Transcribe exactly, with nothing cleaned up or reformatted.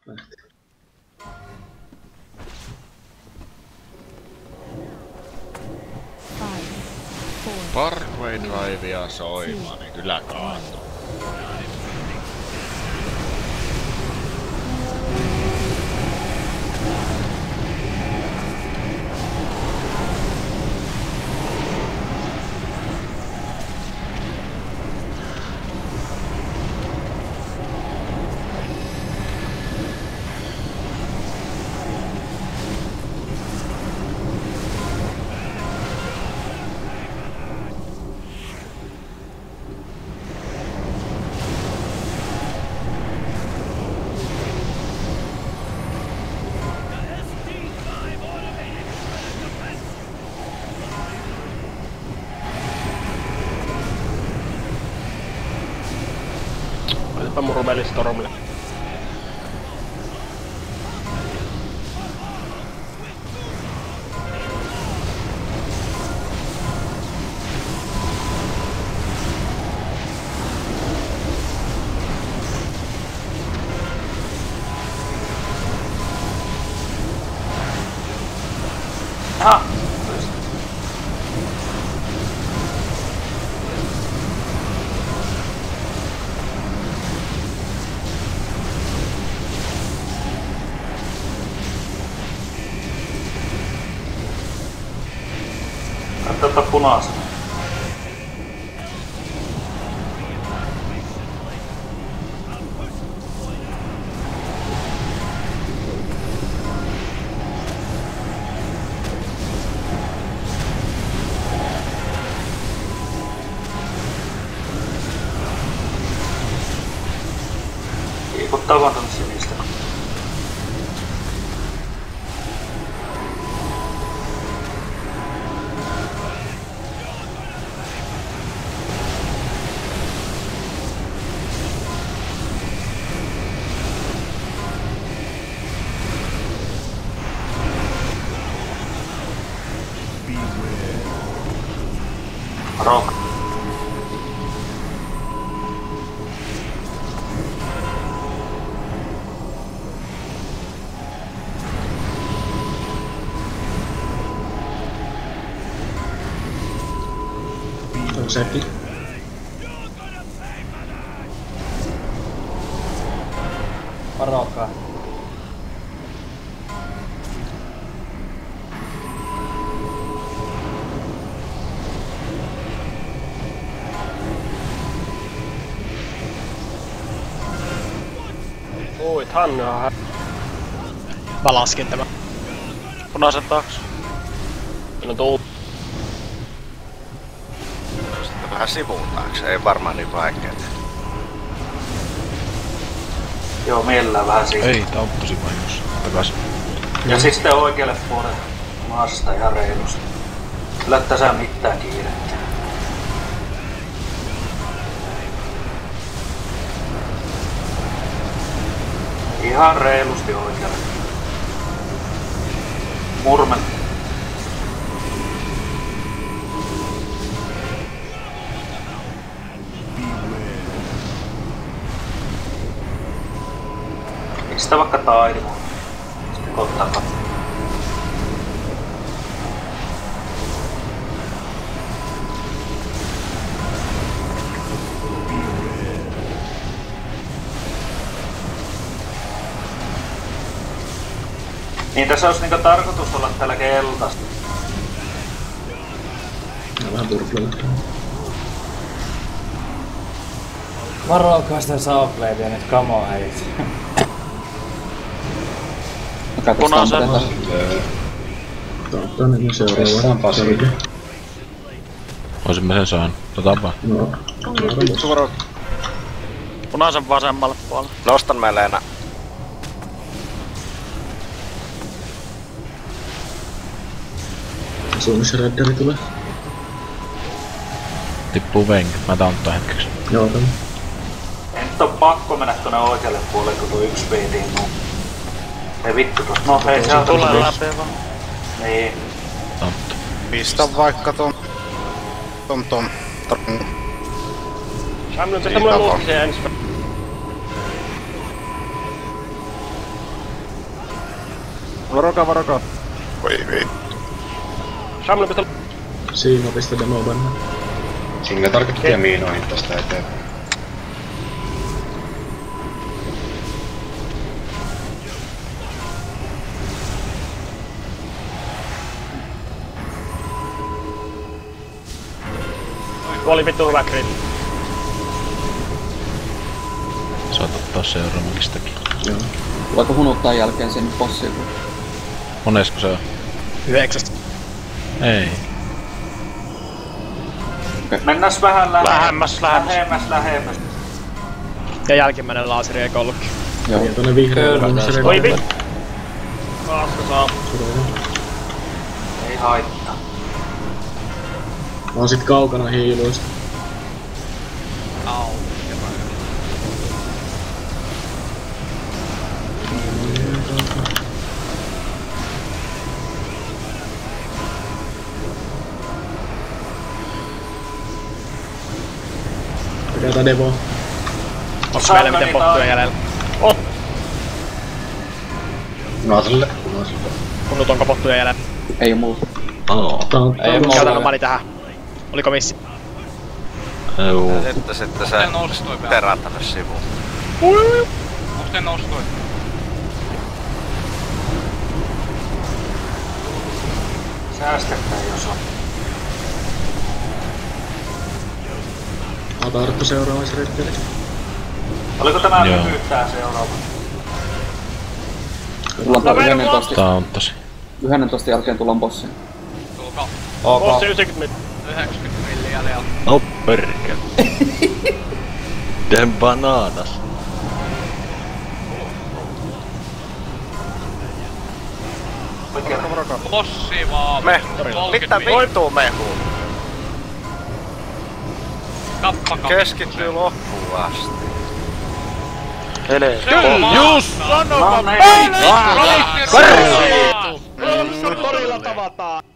lähti. Parkway Drivea soimaan, niin kyllä kaatuu. Laitapa mun rumelistormille. Aha! Tätä punaista. Liikuttavan tonne sinistä. Rock. On sekin. Varokaa. Oi, Hanna. Mä lasken tämän. Punaisen taakse. Meillä on tuu. Sitten vähän sivuun taakse, ei varmaan niin vaikeeta. Joo, mielellään vähän siitä. Ei, tää on tosi vahingossa. Takas. Ja siis sitten oikealle puolelle maasta ihan reilusti. Kyllä tässä mitään kiirettä. Ihan reilusti oikealle. Murmen. Sitä vaikka taidimo. Sitten ottaa katsoa. Niin tässä olisi niinku tarkoitus olla täällä keltaista. Ja vähän turploittaa. Varokaa sitä Soulbladea nyt, kamo äijät. Punaisen. Totta niin seuraava. Selkä. Oisin mä sen saanut. Tota vaan. No. Vittu varo. Punaisen vasemmalle puolelle. Nostan mä Leena. Suunnissa redderi tulee. Tippuu venki. Mä taunttaan hetkeksi. Joo, tämä. Ei nyt oo pakko mennä tuonne oikealle puolelle, kun tuo yksi speediin nuu. Ei vittu tosta. No hei, se on Tulee tossa. läpi vaan. Niin. Totta. Pistä vaikka ton... ton ton... ton... Saanut tästä mulle luukkisen ensi. Varokaa, varokaa. Voi vittu. Shamli pitää... Siinä pistä demo bannaa. Sinne tarkoitettiin miinoihin tästä eteen. Tuo oli vittu hyvä crit. Saat ottaa seuraavakistakin. Joo. Tuleeko hunuttaa jälkeen sen bossiin? Monesko se on? Yhdeksästä. Ei. Mennäs vähän Lähemmäs, lähemmäs. Lähemmäs, lähemmäs. Ja jälkimmäinen laaseri eikö ollutkin. Ja tonne vihreälle se Oi vittu! Kaaska saa. Ei haittaa. Mä oon sit kaukana hiiluista. Au. Pidetään demoa. Onks meillä miten pottuja jäljellä? Oh! Punaiselle, punaiselle. Kunnut onko pottuja jäljellä? Ei oo mulla. Oo. Tää on... Ei mulla. Käytän mani tähän. Oliko missi? Juu. Sitten sitten se terää tänne sivuun. Onks te noustui? Säästetään jos on. Ota Arttu seuraavais retkelle. Oliko tämä Joo. lyhyt tää seuraava? Tullaan tää yhdentoista. Tää on tosi. yhdentoista jälkeen tullaan bossiin. Tulkaa. Bossi yhdeksänkymmentä mit. yhdeksänkymmentä milliä jäljellä. No perkele. Den bananas. Oikein. Bossi vaan. Mehu. kolmekymmentä Mitä vittua mehu? Kappa Keskittyy loppuun asti. Hele. Just! No niin. Torilla tavataan!